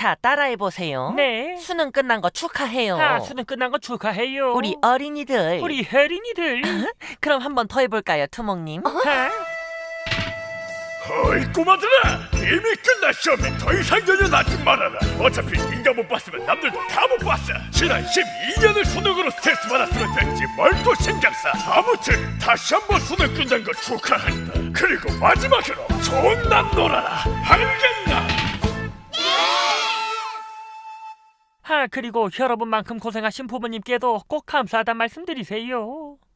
자, 따라해보세요. 네. 수능 끝난 거 축하해요. 수능 끝난 거 축하해요. 우리 어린이들. 우리 혜린이들. 그럼 한 번 더 해볼까요, 투목님? 어이 꼬마들아, 이미 끝난 시험에 더 이상 연연하지 말아라. 어차피 네가 못 봤으면 남들도 다 못 봤어. 지난 12년을 수능으로 스트레스 받았으면 됐지 뭘 또 신경 써. 아무튼 다시 한번 수능 끝난 거 축하한다. 그리고 마지막으로 좋은 낮 놀아라. 알겠나? 그리고 여러분만큼 고생하신 부모님께도 꼭 감사하단 말씀드리세요.